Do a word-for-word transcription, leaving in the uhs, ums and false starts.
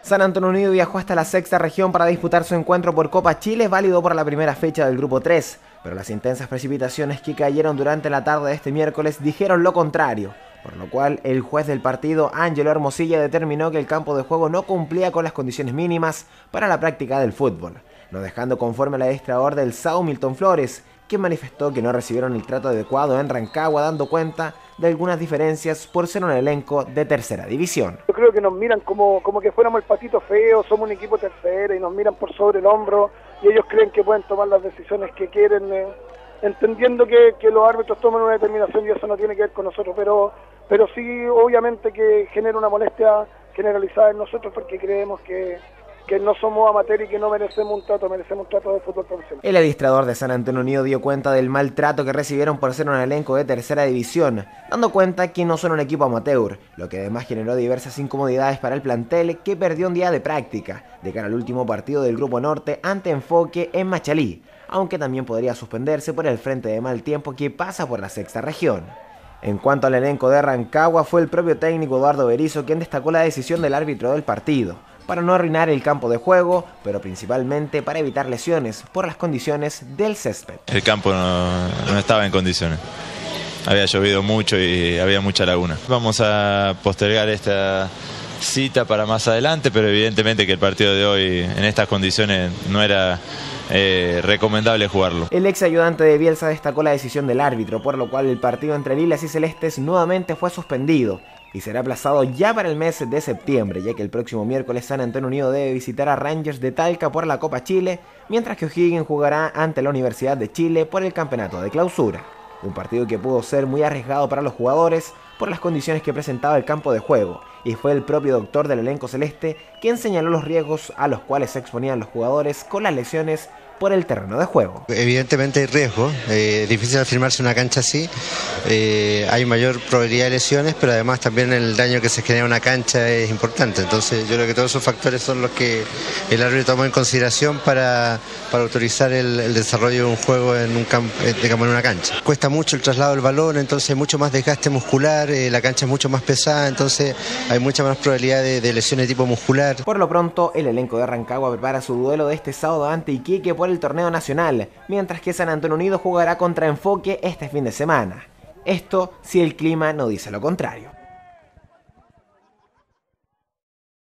San Antonio Unido viajó hasta la sexta región para disputar su encuentro por Copa Chile, válido por la primera fecha del grupo tres, pero las intensas precipitaciones que cayeron durante la tarde de este miércoles dijeron lo contrario, por lo cual el juez del partido, Ángelo Hermosilla, determinó que el campo de juego no cumplía con las condiciones mínimas para la práctica del fútbol, no dejando conforme al administrador del S A U, Milton Flores, quien manifestó que no recibieron el trato adecuado en Rancagua, dando cuenta de algunas diferencias por ser un elenco de tercera división. Yo creo que nos miran como, como que fuéramos el patito feo, somos un equipo tercera y nos miran por sobre el hombro y ellos creen que pueden tomar las decisiones que quieren, eh, entendiendo que, que los árbitros toman una determinación y eso no tiene que ver con nosotros, pero, pero sí obviamente que genera una molestia generalizada en nosotros porque creemos que que no somos amateurs y que no merecemos un trato, merecemos un trato de fútbol profesional. El administrador de San Antonio Unido dio cuenta del maltrato que recibieron por ser un elenco de tercera división, dando cuenta que no son un equipo amateur, lo que además generó diversas incomodidades para el plantel, que perdió un día de práctica de cara al último partido del Grupo Norte ante Enfoque en Machalí, aunque también podría suspenderse por el frente de mal tiempo que pasa por la sexta región. En cuanto al elenco de Rancagua, fue el propio técnico Eduardo Berizzo quien destacó la decisión del árbitro del partido, para no arruinar el campo de juego, pero principalmente para evitar lesiones por las condiciones del césped. El campo no, no estaba en condiciones, había llovido mucho y había mucha laguna. Vamos a postergar esta cita para más adelante, pero evidentemente que el partido de hoy en estas condiciones no era eh, recomendable jugarlo. El ex ayudante de Bielsa destacó la decisión del árbitro, por lo cual el partido entre Lilas y Celestes nuevamente fue suspendido y será aplazado ya para el mes de septiembre, ya que el próximo miércoles San Antonio Unido debe visitar a Rangers de Talca por la Copa Chile, mientras que O'Higgins jugará ante la Universidad de Chile por el campeonato de clausura. Un partido que pudo ser muy arriesgado para los jugadores por las condiciones que presentaba el campo de juego, y fue el propio doctor del elenco celeste quien señaló los riesgos a los cuales se exponían los jugadores con las lesiones por el terreno de juego. Evidentemente hay riesgo, eh, difícil afirmarse una cancha así, eh, hay mayor probabilidad de lesiones, pero además también el daño que se genera en una cancha es importante, entonces yo creo que todos esos factores son los que el árbitro tomó en consideración para, para autorizar el, el desarrollo de un juego en un campo, digamos, en una cancha. Cuesta mucho el traslado del balón, entonces hay mucho más desgaste muscular, eh, la cancha es mucho más pesada, entonces hay mucha más probabilidad de, de lesiones de tipo muscular. Por lo pronto, el elenco de Rancagua prepara su duelo de este sábado ante Iquique por el torneo nacional, mientras que San Antonio Unido jugará contra Enfoque este fin de semana. Esto si el clima no dice lo contrario.